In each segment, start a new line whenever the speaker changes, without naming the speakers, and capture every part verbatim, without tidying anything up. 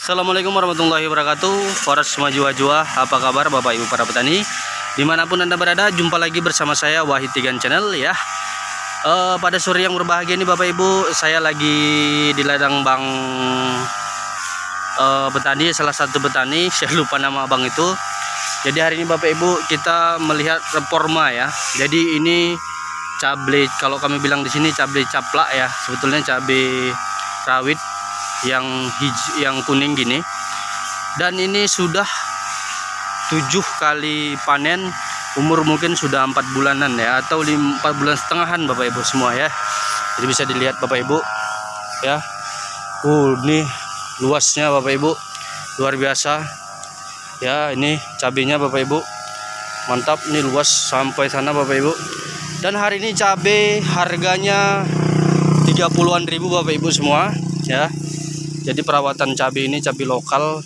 Assalamualaikum warahmatullahi wabarakatuh. Foras Majua-Jua, apa kabar Bapak Ibu para petani dimanapun Anda berada? Jumpa lagi bersama saya Wahid Tigan Channel ya. uh, Pada sore yang berbahagia ini Bapak Ibu, saya lagi di ladang Bang uh, petani, salah satu petani, saya lupa nama abang itu. Jadi hari ini Bapak Ibu kita melihat reforma ya. Jadi ini cabai, kalau kami bilang di sini cabai caplak ya, sebetulnya cabai rawit yang hijau, yang kuning gini. Dan ini sudah tujuh kali panen, umur mungkin sudah empat bulanan ya, atau empat bulan setengahan Bapak Ibu semua ya. Jadi bisa dilihat Bapak Ibu ya. Uh, ini luasnya Bapak Ibu luar biasa ya. Ini cabenya Bapak Ibu mantap, ini luas sampai sana Bapak Ibu. Dan hari ini cabai harganya tiga puluhan ribu Bapak Ibu semua ya. Jadi perawatan cabai ini cabai lokal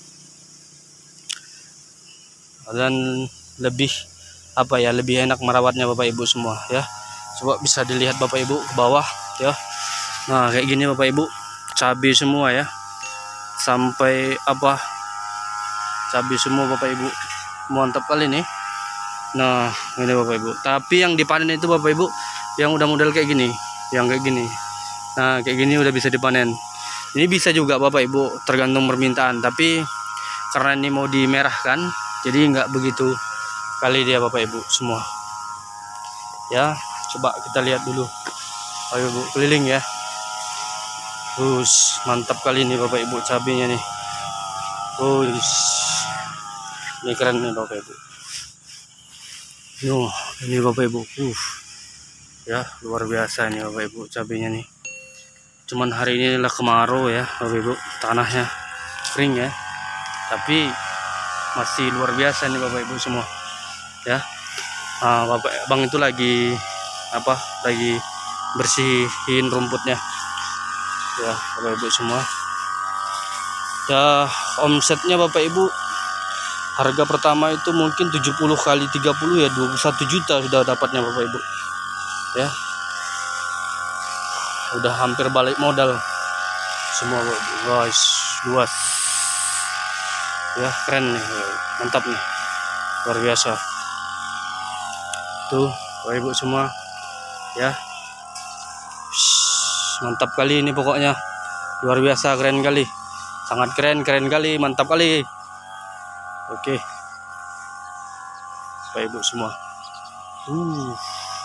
dan lebih apa ya, lebih enak merawatnya Bapak Ibu semua ya. Coba bisa dilihat Bapak Ibu ke bawah ya. Nah kayak gini Bapak Ibu, cabai semua ya, sampai apa, cabai semua Bapak Ibu, mantap kali nih. Nah ini Bapak Ibu, tapi yang dipanen itu Bapak Ibu yang udah model kayak gini, yang kayak gini. Nah kayak gini udah bisa dipanen. Ini bisa juga Bapak Ibu, tergantung permintaan, tapi karena ini mau dimerahkan jadi nggak begitu kali dia Bapak Ibu semua ya. Coba kita lihat dulu Bapak Ibu, keliling ya. Terus mantap kali ini Bapak Ibu cabenya nih. Terus ini keren nih Bapak Ibu. Nuh, ini Bapak Ibu, uh, ya luar biasa nih Bapak Ibu cabenya nih. Cuman hari ini adalah kemarau ya Bapak Ibu, tanahnya kering ya, tapi masih luar biasa nih Bapak Ibu semua ya. Nah, Bapak Bang itu lagi apa, lagi bersihin rumputnya ya Bapak Ibu semua ya. Omsetnya Bapak Ibu, harga pertama itu mungkin tujuh puluh kali tiga puluh ya, dua puluh satu juta sudah dapatnya Bapak Ibu ya. Udah hampir balik modal semua guys, luas ya, keren nih, mantap nih, luar biasa tuh Bapak Ibu semua ya. Mantap kali ini pokoknya, luar biasa, keren kali, sangat keren, keren kali, mantap kali. Oke Bapak Ibu semua, uh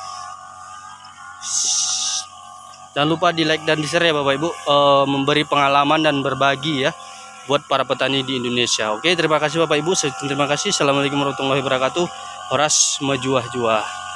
jangan lupa di like dan di share ya Bapak Ibu, e, memberi pengalaman dan berbagi ya buat para petani di Indonesia. Oke, terima kasih Bapak Ibu, terima kasih. Assalamualaikum warahmatullahi wabarakatuh. Foras Majua-Jua.